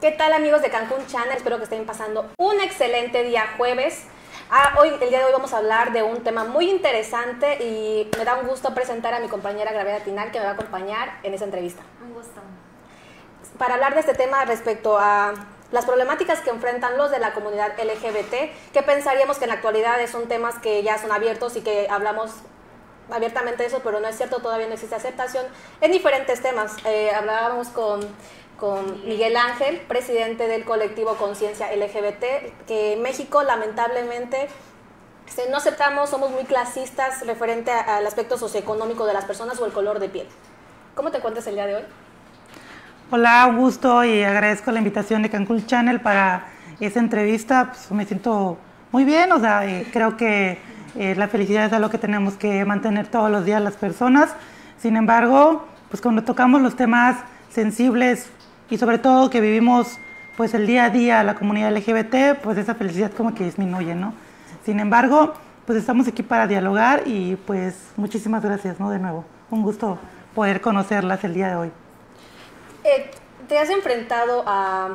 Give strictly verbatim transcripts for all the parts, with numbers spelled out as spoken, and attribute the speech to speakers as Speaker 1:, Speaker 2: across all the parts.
Speaker 1: ¿Qué tal, amigos de Cancún Channel? Espero que estén pasando un excelente día jueves. Ah, hoy, el día de hoy vamos a hablar de un tema muy interesante y me da un gusto presentar a mi compañera Gravedad Tinal, que me va a acompañar en esta entrevista.
Speaker 2: Un gusto.
Speaker 1: Para hablar de este tema respecto a las problemáticas que enfrentan los de la comunidad L G B T, que pensaríamos que en la actualidad son temas que ya son abiertos y que hablamos abiertamente de eso, pero no es cierto, todavía no existe aceptación en diferentes temas. Eh, hablábamos con... con Miguel Ángel, presidente del colectivo Conciencia L G B T, que en México lamentablemente no aceptamos, somos muy clasistas referente a, al aspecto socioeconómico de las personas o el color de piel. ¿Cómo te encuentras el día de hoy?
Speaker 3: Hola, un gusto y agradezco la invitación de Cancún Channel para esta entrevista. Pues me siento muy bien, o sea, eh, creo que eh, la felicidad es algo que tenemos que mantener todos los días las personas. Sin embargo, pues cuando tocamos los temas sensibles y sobre todo que vivimos pues el día a día la comunidad L G B T, pues esa felicidad como que disminuye, ¿no? Sin embargo, pues estamos aquí para dialogar y pues muchísimas gracias, ¿no? De nuevo, un gusto poder conocerlas el día de hoy.
Speaker 1: Eh, ¿Te has enfrentado a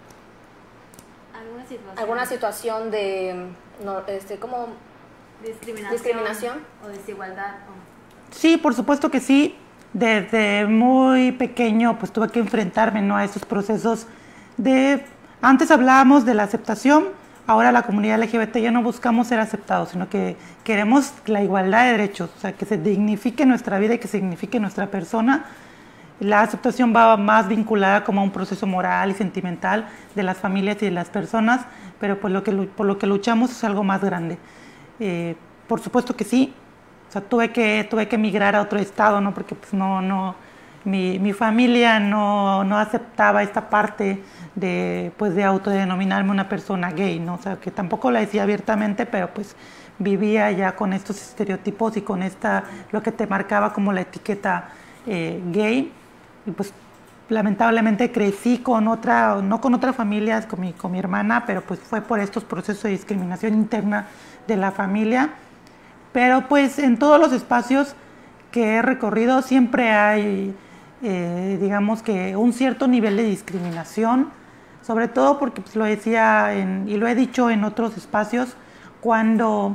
Speaker 2: ¿Alguna situación?
Speaker 1: alguna situación de, no, este, como
Speaker 2: discriminación,
Speaker 1: discriminación
Speaker 2: o desigualdad? O...
Speaker 3: Sí, por supuesto que sí. Desde muy pequeño pues tuve que enfrentarme, ¿no?, a esos procesos de... Antes hablábamos de la aceptación, ahora la comunidad L G B T ya no buscamos ser aceptados, sino que queremos la igualdad de derechos, o sea, que se dignifique nuestra vida y que se dignifique nuestra persona. La aceptación va más vinculada como a un proceso moral y sentimental de las familias y de las personas, pero pues lo que, por lo que luchamos es algo más grande. Eh, por supuesto que sí. O sea, tuve que, tuve que emigrar a otro estado, ¿no? Porque pues no, no, mi, mi familia no, no aceptaba esta parte de, pues, de autodenominarme una persona gay, ¿no? O sea, que tampoco la decía abiertamente, pero pues vivía ya con estos estereotipos y con esta, lo que te marcaba como la etiqueta eh, gay. Y pues lamentablemente crecí con otra, no con otra familia, con mi, con mi hermana, pero pues fue por estos procesos de discriminación interna de la familia. Pero pues en todos los espacios que he recorrido siempre hay, eh, digamos que un cierto nivel de discriminación, sobre todo porque pues, lo decía en, y lo he dicho en otros espacios, cuando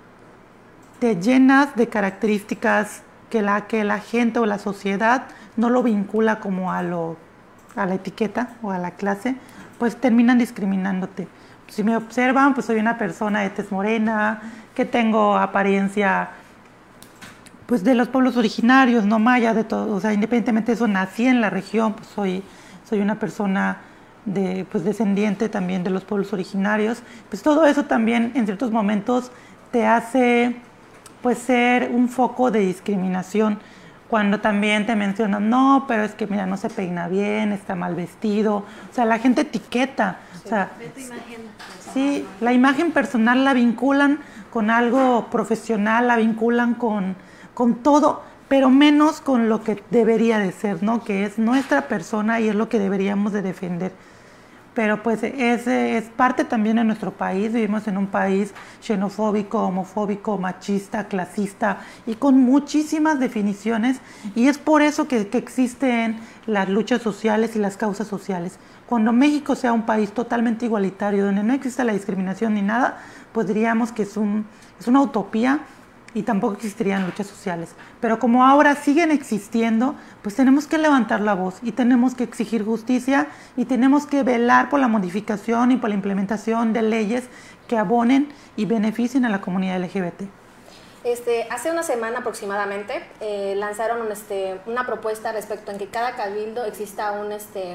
Speaker 3: te llenas de características que la, que la gente o la sociedad no lo vincula como a, lo, a la etiqueta o a la clase, pues terminan discriminándote. Si me observan, pues soy una persona de tez morena, que tengo apariencia pues de los pueblos originarios, no maya, de todo, o sea, independientemente de eso, nací en la región, pues soy, soy una persona de, pues descendiente también de los pueblos originarios, pues todo eso también en ciertos momentos te hace pues ser un foco de discriminación, cuando también te mencionan, no, pero es que mira, no se peina bien, está mal vestido, o sea, la gente etiqueta, sí. O sea,
Speaker 2: ve tu imagen personal,
Speaker 3: sí,
Speaker 2: ¿no?
Speaker 3: la imagen personal la vinculan con algo profesional, la vinculan con, con todo, pero menos con lo que debería de ser, ¿no? Que es nuestra persona y es lo que deberíamos de defender. Pero pues es, es parte también de nuestro país, vivimos en un país xenofóbico, homofóbico, machista, clasista y con muchísimas definiciones, y es por eso que, que existen las luchas sociales y las causas sociales. Cuando México sea un país totalmente igualitario, donde no exista la discriminación ni nada, pues diríamos que es, un, es una utopía y tampoco existirían luchas sociales. Pero como ahora siguen existiendo, pues tenemos que levantar la voz y tenemos que exigir justicia y tenemos que velar por la modificación y por la implementación de leyes que abonen y beneficien a la comunidad L G B T.
Speaker 1: Este, hace una semana aproximadamente eh, lanzaron un, este, una propuesta respecto en que cada cabildo exista un... Este,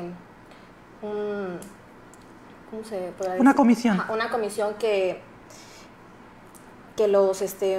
Speaker 1: un ¿cómo se puede decir?
Speaker 3: Una comisión.
Speaker 1: Ajá, una comisión que, que los... Este,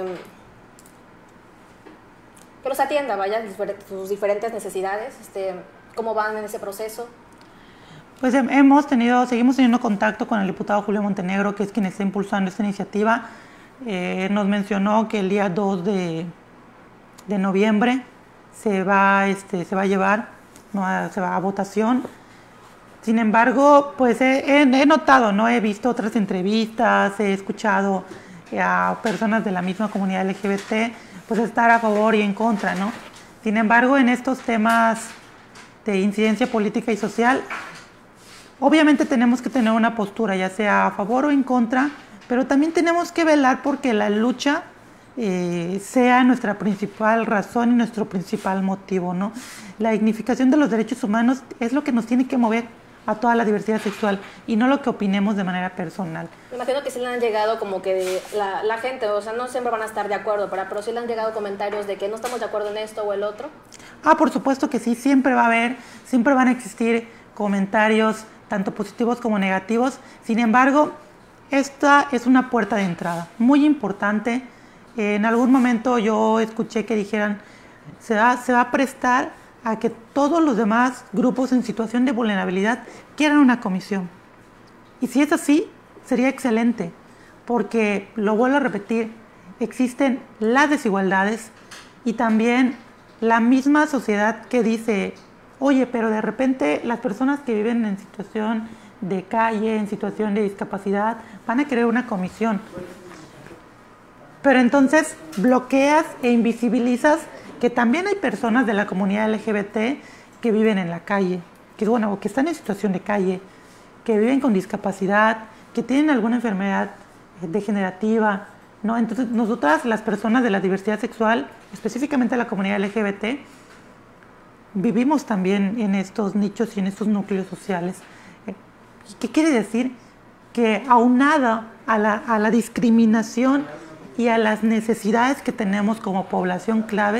Speaker 1: que los atienda, vaya, sus diferentes necesidades, este, cómo van en ese proceso.
Speaker 3: Pues hemos tenido, seguimos teniendo contacto con el diputado Julio Montenegro, que es quien está impulsando esta iniciativa. Eh, nos mencionó que el día dos de noviembre se va, este, se va a llevar, ¿no? Se va a votación. Sin embargo, pues he, he notado, ¿no? He visto otras entrevistas, he escuchado a personas de la misma comunidad L G B T pues estar a favor y en contra, ¿no? Sin embargo, en estos temas de incidencia política y social, obviamente tenemos que tener una postura, ya sea a favor o en contra, pero también tenemos que velar porque la lucha eh, sea nuestra principal razón y nuestro principal motivo, ¿no? La dignificación de los derechos humanos es lo que nos tiene que mover a toda la diversidad sexual y no lo que opinemos de manera personal.
Speaker 1: Me imagino que sí le han llegado como que de la, la gente, o sea, no siempre van a estar de acuerdo, pero, pero sí le han llegado comentarios de que no estamos de acuerdo en esto o el otro.
Speaker 3: Ah, por supuesto que sí, siempre va a haber, siempre van a existir comentarios tanto positivos como negativos. Sin embargo, esta es una puerta de entrada muy importante. En algún momento yo escuché que dijeran, se va, se va a prestar a que todos los demás grupos en situación de vulnerabilidad quieran una comisión. Y si es así, sería excelente, porque, lo vuelvo a repetir, existen las desigualdades y también la misma sociedad que dice, oye, pero de repente las personas que viven en situación de calle, en situación de discapacidad, van a querer una comisión. Pero entonces bloqueas e invisibilizas que también hay personas de la comunidad L G B T que viven en la calle, que, bueno, que están en situación de calle, que viven con discapacidad, que tienen alguna enfermedad degenerativa, ¿no? Entonces, nosotras, las personas de la diversidad sexual, específicamente la comunidad L G B T, vivimos también en estos nichos y en estos núcleos sociales. ¿Qué quiere decir? Que aunada a la, a la discriminación y a las necesidades que tenemos como población clave,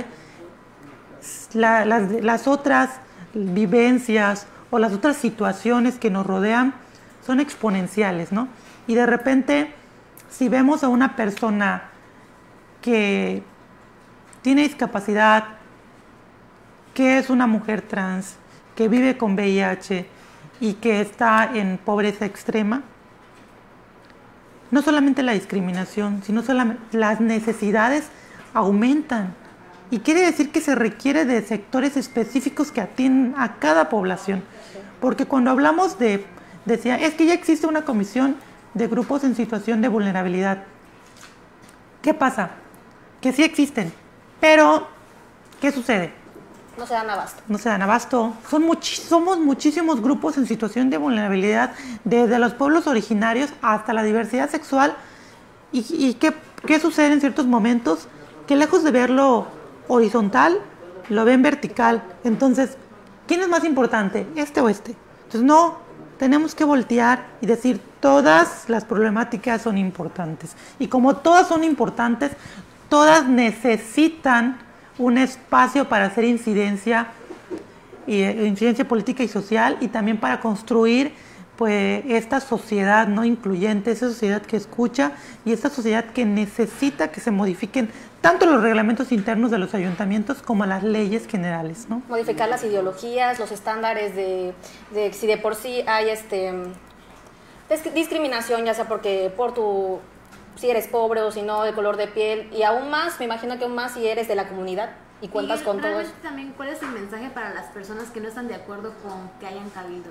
Speaker 3: la, las, las otras vivencias o las otras situaciones que nos rodean son exponenciales, ¿no? Y de repente, si vemos a una persona que tiene discapacidad, que es una mujer trans, que vive con V I H y que está en pobreza extrema, no solamente la discriminación, sino solamente las necesidades aumentan. Y quiere decir que se requiere de sectores específicos que atienden a cada población. Porque cuando hablamos de, decía, es que ya existe una comisión de grupos en situación de vulnerabilidad. ¿Qué pasa? Que sí existen, pero ¿qué sucede?
Speaker 1: No se dan abasto.
Speaker 3: No se dan abasto. Son muchi- somos muchísimos grupos en situación de vulnerabilidad, desde los pueblos originarios hasta la diversidad sexual. ¿Y, y qué, qué sucede en ciertos momentos? Que lejos de verlo horizontal, lo ven vertical. Entonces, ¿quién es más importante? ¿Este o este? Entonces, no, tenemos que voltear y decir, todas las problemáticas son importantes. Y como todas son importantes, todas necesitan un espacio para hacer incidencia, eh, incidencia política y social, y también para construir pues esta sociedad no incluyente, esa sociedad que escucha y esta sociedad que necesita que se modifiquen tanto los reglamentos internos de los ayuntamientos como las leyes generales, ¿no?
Speaker 1: Modificar las ideologías, los estándares de, de si de por sí hay este discriminación, ya sea porque por tu si eres pobre o si no, de color de piel, y aún más, me imagino que aún más si eres de la comunidad y cuentas
Speaker 2: y
Speaker 1: con todo eso.
Speaker 2: También, ¿cuál es el mensaje para las personas que no están de acuerdo con que hayan cabildo?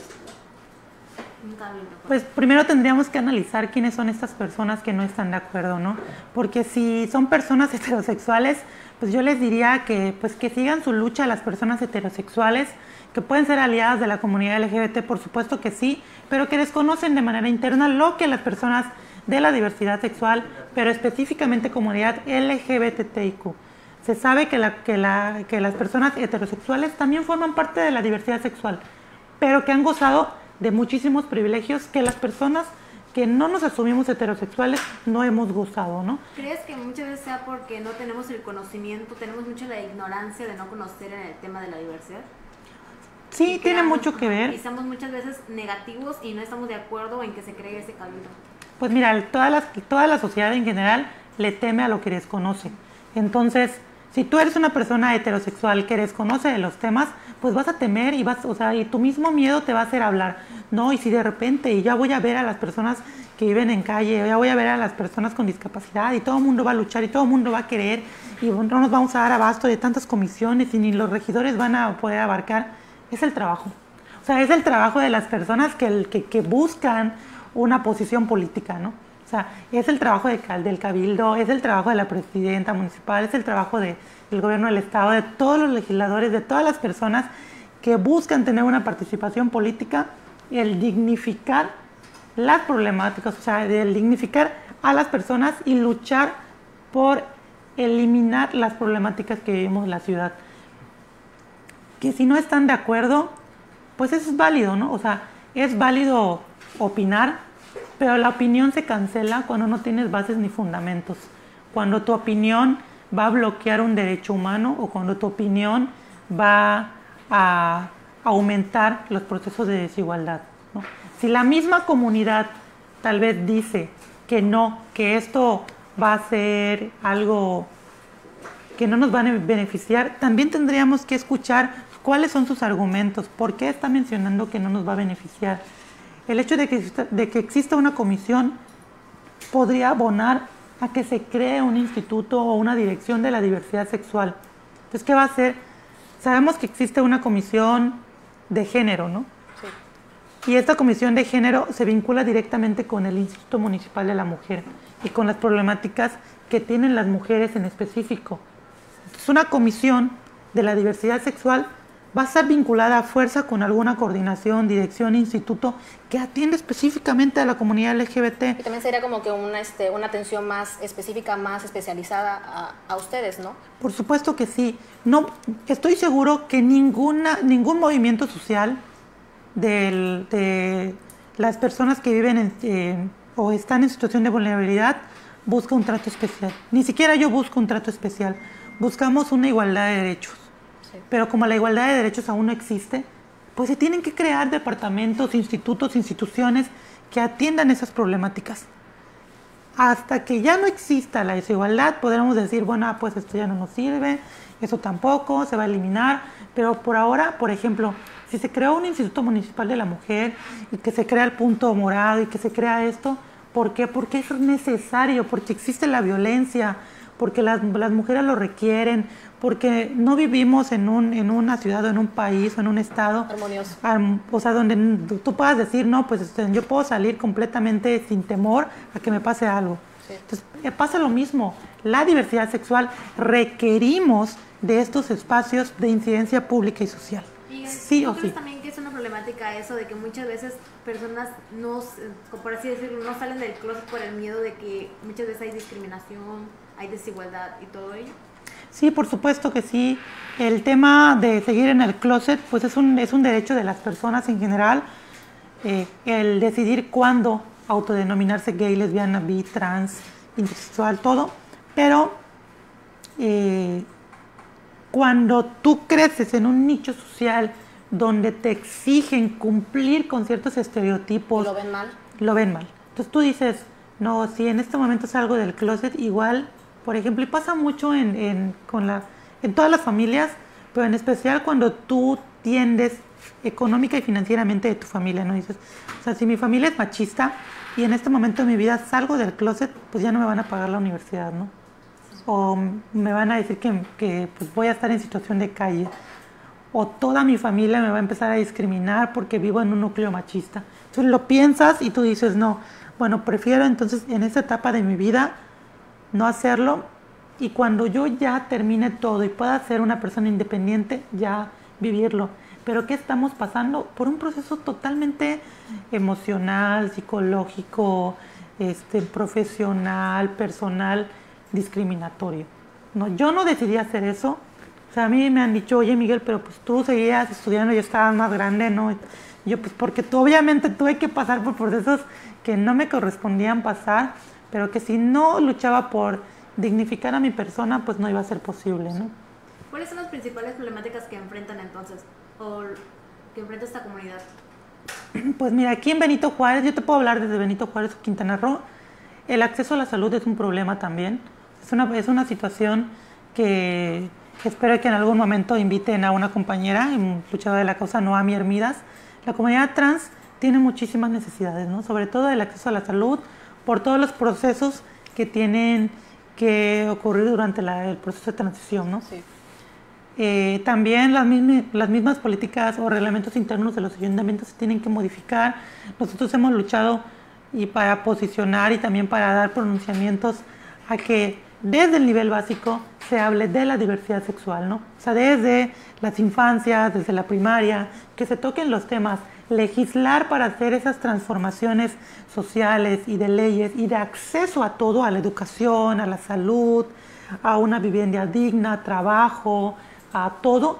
Speaker 2: Un cabildo.
Speaker 3: Pues primero tendríamos que analizar quiénes son estas personas que no están de acuerdo, ¿no? Porque si son personas heterosexuales, pues yo les diría que, pues que sigan su lucha a las personas heterosexuales, que pueden ser aliadas de la comunidad L G B T, por supuesto que sí, pero que desconocen de manera interna lo que las personas de la diversidad sexual, pero específicamente comunidad L G B T I Q. Se sabe que, la, que, la, que las personas heterosexuales también forman parte de la diversidad sexual, pero que han gozado de muchísimos privilegios que las personas que no nos asumimos heterosexuales no hemos gozado, ¿no?
Speaker 2: ¿Crees que muchas veces sea porque no tenemos el conocimiento, tenemos mucho la ignorancia de no conocer en el tema de la diversidad?
Speaker 3: Sí, tiene mucho que ver.
Speaker 2: Y estamos muchas veces negativos y no estamos de acuerdo en que se cree ese cabildo.
Speaker 3: Pues mira, toda la, toda la sociedad en general le teme a lo que desconoce. Entonces, si tú eres una persona heterosexual que desconoce de los temas, pues vas a temer y vas, o sea, y tu mismo miedo te va a hacer hablar. No, y si de repente y ya voy a ver a las personas que viven en calle, ya voy a ver a las personas con discapacidad y todo el mundo va a luchar y todo el mundo va a querer y no nos vamos a dar abasto de tantas comisiones y ni los regidores van a poder abarcar, es el trabajo. O sea, es el trabajo de las personas que, que, que buscan una posición política, ¿no? O sea, es el trabajo de, del cabildo, es el trabajo de la presidenta municipal, es el trabajo de, del gobierno del estado, de todos los legisladores, de todas las personas que buscan tener una participación política el dignificar las problemáticas, o sea, el dignificar a las personas y luchar por eliminar las problemáticas que vivimos en la ciudad. Que si no están de acuerdo, pues eso es válido, ¿no? O sea, es válido opinar, pero la opinión se cancela cuando no tienes bases ni fundamentos. Cuando tu opinión va a bloquear un derecho humano o cuando tu opinión va a aumentar los procesos de desigualdad, ¿no? Si la misma comunidad tal vez dice que no, que esto va a ser algo que no nos va a beneficiar, también tendríamos que escuchar cuáles son sus argumentos, por qué está mencionando que no nos va a beneficiar. El hecho de que exista, de que exista una comisión podría abonar a que se cree un instituto o una dirección de la diversidad sexual. Entonces, ¿qué va a hacer? Sabemos que existe una comisión de género, ¿no? Sí. Y esta comisión de género se vincula directamente con el Instituto Municipal de la Mujer y con las problemáticas que tienen las mujeres en específico. Entonces, una comisión de la diversidad sexual va a estar vinculada a fuerza con alguna coordinación, dirección, instituto que atiende específicamente a la comunidad L G B T.
Speaker 1: Y también sería como que una, este, una atención más específica, más especializada a, a ustedes, ¿no?
Speaker 3: Por supuesto que sí. No, estoy seguro que ninguna, ningún movimiento social del, de las personas que viven en, eh, o están en situación de vulnerabilidad busca un trato especial. Ni siquiera yo busco un trato especial. Buscamos una igualdad de derechos. Pero como la igualdad de derechos aún no existe, pues se tienen que crear departamentos, institutos, instituciones que atiendan esas problemáticas. Hasta que ya no exista la desigualdad, podremos decir, bueno, pues esto ya no nos sirve, eso tampoco, se va a eliminar. Pero por ahora, por ejemplo, si se creó un Instituto Municipal de la Mujer y que se crea el punto morado y que se crea esto, ¿por qué? Porque es necesario, porque existe la violencia, porque las, las mujeres lo requieren, porque no vivimos en, un, en una ciudad o en un país o en un estado
Speaker 1: armonioso,
Speaker 3: um, o sea, donde tú puedas decir, no, pues yo puedo salir completamente sin temor a que me pase algo. Sí. Entonces, pasa lo mismo. La diversidad sexual requerimos de estos espacios de incidencia pública y social.
Speaker 2: Y
Speaker 3: sí o
Speaker 2: sí.
Speaker 3: sí.
Speaker 2: También que es una problemática eso de que muchas veces personas no, por así decirlo, no salen del closet por el miedo de que muchas veces hay discriminación, hay desigualdad y todo ello.
Speaker 3: Sí, por supuesto que sí. El tema de seguir en el closet, pues es un, es un derecho de las personas en general. Eh, el decidir cuándo autodenominarse gay, lesbiana, bi, trans, intersexual, todo. Pero eh, cuando tú creces en un nicho social donde te exigen cumplir con ciertos estereotipos,
Speaker 1: ¿lo ven mal?
Speaker 3: Lo ven mal. Entonces tú dices, no, si en este momento salgo del closet, igual, por ejemplo, y pasa mucho en, en, con la, en todas las familias, pero en especial cuando tú tiendes económica y financieramente de tu familia, ¿no? Dices, o sea, si mi familia es machista y en este momento de mi vida salgo del closet, pues ya no me van a pagar la universidad, ¿no? O me van a decir que, que pues voy a estar en situación de calle. O toda mi familia me va a empezar a discriminar porque vivo en un núcleo machista. Entonces lo piensas y tú dices, no, bueno, prefiero entonces en esta etapa de mi vida no hacerlo, y cuando yo ya termine todo y pueda ser una persona independiente, ya vivirlo. Pero ¿qué estamos pasando? Por un proceso totalmente emocional, psicológico, este, profesional, personal, discriminatorio. No, yo no decidí hacer eso. O sea, a mí me han dicho, oye Miguel, pero pues tú seguías estudiando y estabas más grande, ¿no? Y yo, pues porque tú, obviamente tuve que pasar por procesos que no me correspondían pasar, pero que si no luchaba por dignificar a mi persona, pues no iba a ser posible, ¿no?
Speaker 2: ¿Cuáles son las principales problemáticas que enfrentan entonces, o que enfrenta esta comunidad?
Speaker 3: Pues mira, aquí en Benito Juárez, yo te puedo hablar desde Benito Juárez o Quintana Roo, el acceso a la salud es un problema también. Es una, es una situación que espero que en algún momento inviten a una compañera, luchadora de la causa, Noami Hermidas. La comunidad trans tiene muchísimas necesidades, ¿no? Sobre todo el acceso a la salud, por todos los procesos que tienen que ocurrir durante la, el proceso de transición, ¿no?
Speaker 1: Sí.
Speaker 3: Eh, también las, mismi, las mismas políticas o reglamentos internos de los ayuntamientos se tienen que modificar. Nosotros hemos luchado y para posicionar y también para dar pronunciamientos a que desde el nivel básico se hable de la diversidad sexual, ¿no? O sea, desde las infancias, desde la primaria, que se toquen los temas, legislar para hacer esas transformaciones sociales y de leyes y de acceso a todo, a la educación, a la salud, a una vivienda digna, trabajo, a todo,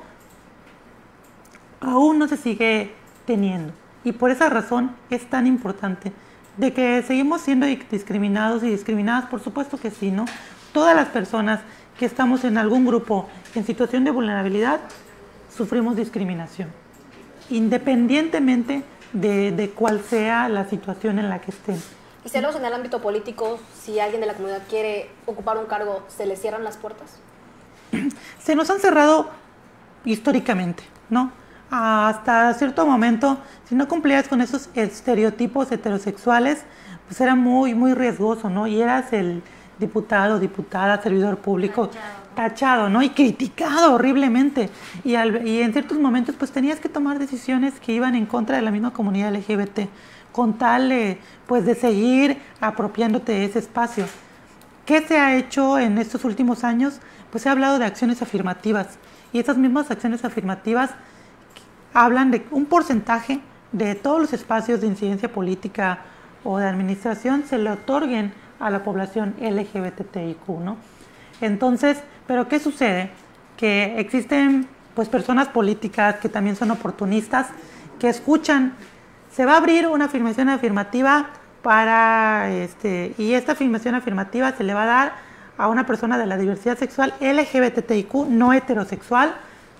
Speaker 3: aún no se sigue teniendo. Y por esa razón es tan importante. De que seguimos siendo discriminados y discriminadas, por supuesto que sí, ¿no? Todas las personas que estamos en algún grupo en situación de vulnerabilidad sufrimos discriminación, independientemente de, de cuál sea la situación en la que estén.
Speaker 1: Y si hablamos en el ámbito político, si alguien de la comunidad quiere ocupar un cargo, ¿se le cierran las puertas?
Speaker 3: Se nos han cerrado históricamente, ¿no? Hasta cierto momento, si no cumplías con esos estereotipos heterosexuales, pues era muy, muy riesgoso, ¿no? Y eras el diputado, diputada, servidor público, tachado, tachado ¿no? Y criticado horriblemente. Y, al, y en ciertos momentos, pues tenías que tomar decisiones que iban en contra de la misma comunidad L G B T, con tal, eh, pues, de seguir apropiándote de ese espacio. ¿Qué se ha hecho en estos últimos años? Pues se ha hablado de acciones afirmativas. Y esas mismas acciones afirmativas hablan de un porcentaje de todos los espacios de incidencia política o de administración se le otorguen a la población L G B T I Q, ¿no? Entonces, ¿pero qué sucede? Que existen pues personas políticas que también son oportunistas, que escuchan, se va a abrir una afirmación afirmativa para, este, y esta afirmación afirmativa se le va a dar a una persona de la diversidad sexual L G B T I Q no heterosexual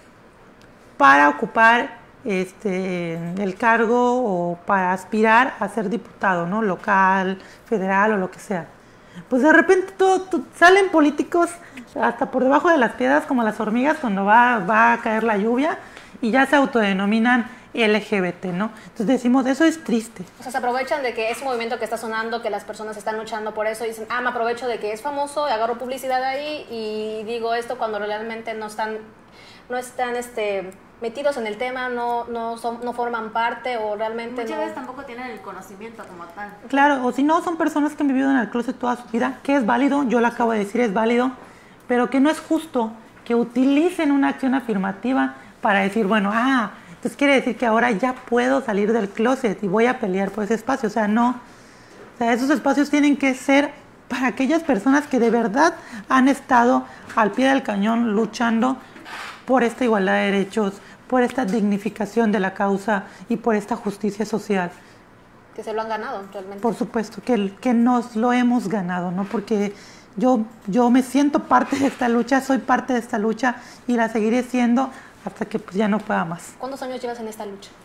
Speaker 3: para ocupar Este, el cargo o para aspirar a ser diputado, ¿no? Local, federal o lo que sea. Pues de repente todo, todo, salen políticos hasta por debajo de las piedras como las hormigas cuando va, va a caer la lluvia y ya se autodenominan L G B T, ¿no? Entonces decimos, eso es triste.
Speaker 1: O sea, se aprovechan de que es un movimiento que está sonando, que las personas están luchando por eso y dicen, ah, me aprovecho de que es famoso, agarro publicidad ahí y digo esto cuando realmente no están, no están, este... metidos en el tema, no, no, son, no forman parte o realmente
Speaker 2: muchas
Speaker 1: no...
Speaker 2: veces tampoco tienen el conocimiento como tal.
Speaker 3: Claro, o si no, son personas que han vivido en el closet toda su vida, que es válido, yo lo acabo de decir, es válido, pero que no es justo que utilicen una acción afirmativa para decir, bueno, ah, entonces quiere decir que ahora ya puedo salir del closet y voy a pelear por ese espacio. O sea, no. O sea, esos espacios tienen que ser para aquellas personas que de verdad han estado al pie del cañón luchando por esta igualdad de derechos, por esta dignificación de la causa y por esta justicia social.
Speaker 1: Que se lo han ganado, realmente.
Speaker 3: Por supuesto, que, que nos lo hemos ganado, ¿no? Porque yo, yo me siento parte de esta lucha, soy parte de esta lucha y la seguiré siendo hasta que pues, ya no pueda más.
Speaker 1: ¿Cuántos años llevas en esta lucha?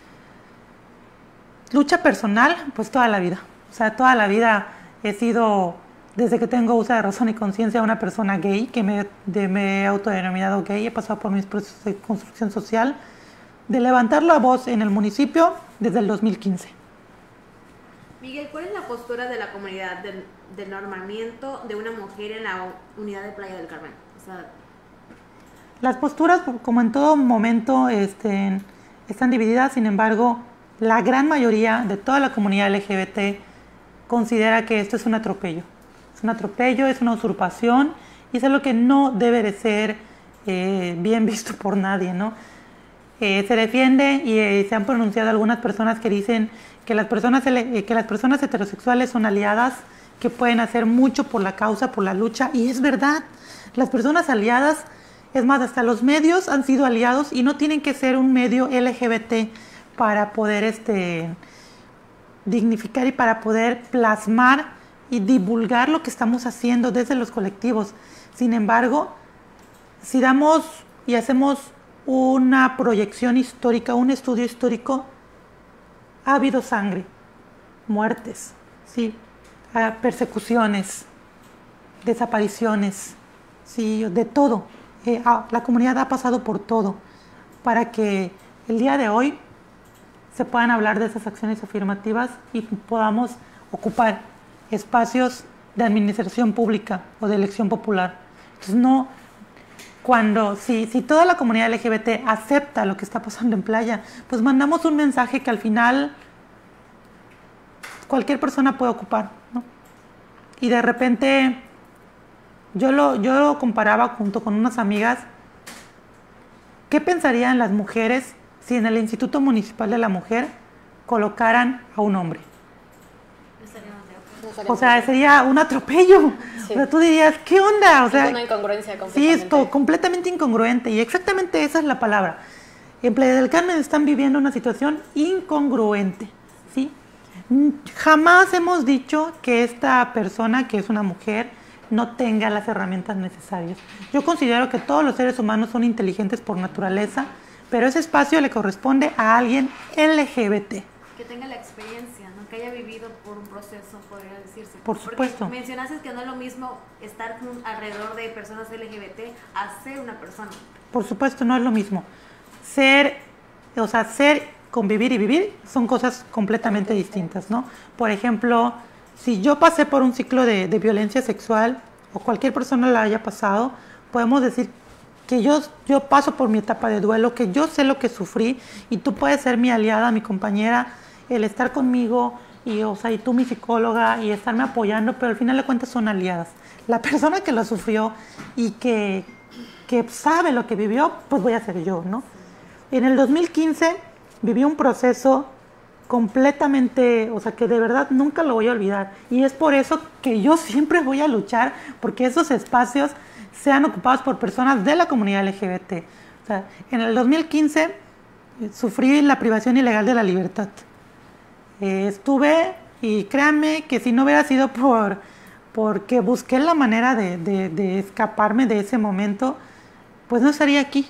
Speaker 3: Lucha personal, pues toda la vida. O sea, toda la vida he sido... Desde que tengo uso de razón y conciencia, una persona gay, que me, de, me he autodenominado gay, he pasado por mis procesos de construcción social, de levantar la voz en el municipio desde el dos mil quince.
Speaker 2: Miguel, ¿cuál es la postura de la comunidad del, del normamiento de una mujer en la unidad de Playa del Carmen? O sea,
Speaker 3: las posturas, como en todo momento, este, están divididas, sin embargo, la gran mayoría de toda la comunidad L G B T considera que esto es un atropello. Un atropello, es una usurpación y es algo que no debe de ser eh, bien visto por nadie, ¿no? Eh, se defiende y eh, se han pronunciado algunas personas que dicen que las personas, eh, que las personas heterosexuales son aliadas, que pueden hacer mucho por la causa, por la lucha, y es verdad. Las personas aliadas, es más, hasta los medios han sido aliados y no tienen que ser un medio L G B T para poder este, dignificar y para poder plasmar y divulgar lo que estamos haciendo desde los colectivos. Sin embargo, si damos y hacemos una proyección histórica, un estudio histórico, ha habido sangre, muertes, ¿sí? persecuciones, desapariciones, ¿sí? De todo. Eh, la comunidad ha pasado por todo para que el día de hoy se puedan hablar de esas acciones afirmativas y podamos ocupar espacios de administración pública o de elección popular. Entonces, no, cuando, si, si toda la comunidad L G B T acepta lo que está pasando en Playa, pues mandamos un mensaje que al final cualquier persona puede ocupar, ¿no? Y de repente Yo lo, yo lo comparaba junto con unas amigas. ¿Qué pensarían las mujeres si en el Instituto Municipal de la Mujer colocaran a un hombre? O sea, sería un atropello. Sí. O sea, tú dirías, ¿qué onda? O sea,
Speaker 1: es una incongruencia completamente.
Speaker 3: Sí, es to- completamente incongruente. Y exactamente esa es la palabra. En Playa del Carmen están viviendo una situación incongruente, ¿sí? Jamás hemos dicho que esta persona, que es una mujer, no tenga las herramientas necesarias. Yo considero que todos los seres humanos son inteligentes por naturaleza, pero ese espacio le corresponde a alguien L G B T.
Speaker 2: Que tenga la experiencia, ¿no? Que haya vivido por un proceso, podría decirse.
Speaker 3: Por supuesto.
Speaker 2: Porque mencionaste que no es lo mismo estar alrededor de personas L G B T a ser una persona.
Speaker 3: Por supuesto, no es lo mismo. Ser, o sea, ser, convivir y vivir son cosas completamente distintas, ¿no? Por ejemplo, si yo pasé por un ciclo de, de violencia sexual o cualquier persona la haya pasado, podemos decir que yo, yo paso por mi etapa de duelo, que yo sé lo que sufrí y tú puedes ser mi aliada, mi compañera, el estar conmigo y, o sea, y tú mi psicóloga y estarme apoyando, pero al final de cuentas son aliadas. La persona que lo sufrió y que, que sabe lo que vivió, pues voy a ser yo, ¿no? En el dos mil quince viví un proceso completamente, o sea, que de verdad nunca lo voy a olvidar. Y es por eso que yo siempre voy a luchar porque esos espacios sean ocupados por personas de la comunidad L G B T. O sea, en el dos mil quince eh, sufrí la privación ilegal de la libertad. Eh, estuve, y créanme que si no hubiera sido por porque busqué la manera de, de, de escaparme de ese momento, pues no estaría aquí.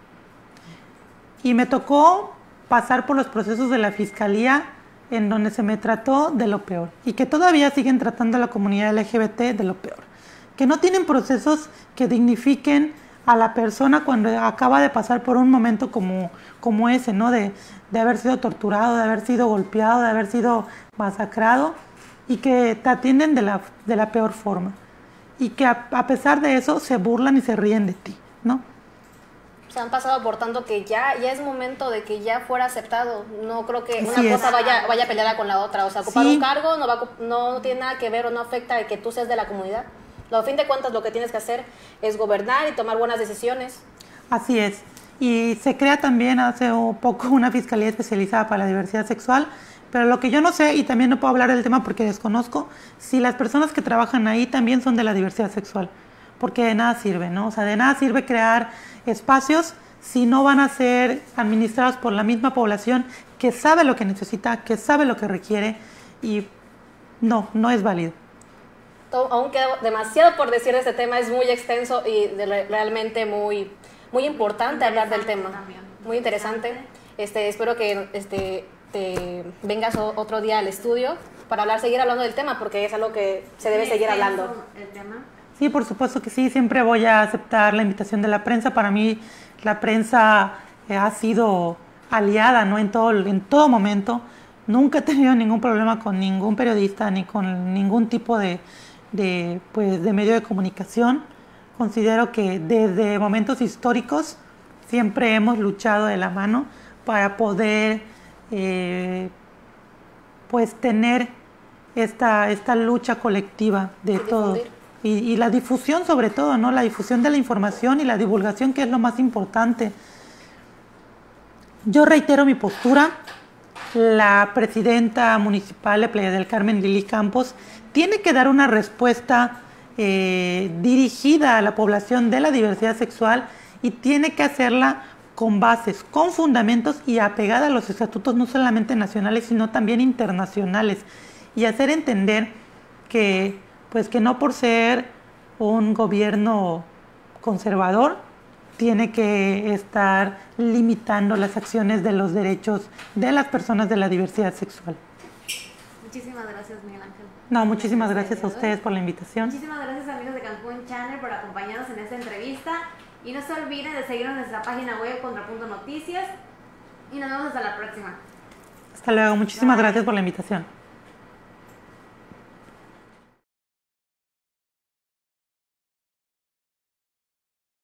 Speaker 3: Y me tocó pasar por los procesos de la fiscalía en donde se me trató de lo peor y que todavía siguen tratando a la comunidad L G B T de lo peor, que no tienen procesos que dignifiquen a la persona cuando acaba de pasar por un momento como, como ese, ¿no? De, de haber sido torturado, de haber sido golpeado, de haber sido masacrado y que te atienden de la, de la peor forma y que a, a pesar de eso se burlan y se ríen de ti, ¿no?
Speaker 1: Se han pasado por tanto que ya, ya es momento de que ya fuera aceptado. No creo que una
Speaker 3: Así
Speaker 1: cosa
Speaker 3: es.
Speaker 1: vaya, vaya peleada con la otra. O sea, ocupar
Speaker 3: Sí.
Speaker 1: un cargo no, va, a- no tiene nada que ver o no afecta a que tú seas de la comunidad. A fin de cuentas, lo que tienes que hacer es gobernar y tomar buenas decisiones.
Speaker 3: Así es. Y se crea también hace un poco una fiscalía especializada para la diversidad sexual, pero lo que yo no sé, y también no puedo hablar del tema porque desconozco, si las personas que trabajan ahí también son de la diversidad sexual, porque de nada sirve, ¿no? O sea, de nada sirve crear espacios si no van a ser administrados por la misma población que sabe lo que necesita, que sabe lo que requiere, y no, no es válido.
Speaker 1: Todo- aún queda demasiado por decir de este tema, es muy extenso y de re- realmente muy, muy importante hablar del tema.
Speaker 2: También.
Speaker 1: Muy interesante. Este, espero que este, te vengas o- otro día al estudio para hablar, seguir hablando del tema, porque es algo que se debe
Speaker 2: Muy
Speaker 1: seguir
Speaker 2: extenso
Speaker 1: hablando.
Speaker 2: el tema.
Speaker 3: Sí, por supuesto que sí, siempre voy a aceptar la invitación de la prensa. Para mí la prensa eh, ha sido aliada, ¿no? En todo, en todo momento. Nunca he tenido ningún problema con ningún periodista ni con ningún tipo de, de, pues, de medio de comunicación. Considero que desde momentos históricos siempre hemos luchado de la mano para poder eh, pues tener esta, esta lucha colectiva de
Speaker 1: Y
Speaker 3: todo.
Speaker 1: difundir.
Speaker 3: Y, y la difusión sobre todo, ¿no? La difusión de la información y la divulgación, que es lo más importante. Yo reitero mi postura. La presidenta municipal de Playa del Carmen, Lili Campos, tiene que dar una respuesta eh, dirigida a la población de la diversidad sexual y tiene que hacerla con bases, con fundamentos y apegada a los estatutos no solamente nacionales, sino también internacionales, y hacer entender que, pues, que no por ser un gobierno conservador tiene que estar limitando las acciones de los derechos de las personas de la diversidad sexual.
Speaker 2: Muchísimas gracias, Miguel Ángel.
Speaker 3: No, muchísimas gracias a ustedes por la invitación.
Speaker 2: Muchísimas gracias, amigos de Cancún Channel, por acompañarnos en esta entrevista. Y no se olviden de seguirnos en nuestra página web Contrapunto Noticias. Y nos vemos hasta la próxima.
Speaker 3: Hasta luego, muchísimas
Speaker 2: Bye.
Speaker 3: gracias por la invitación.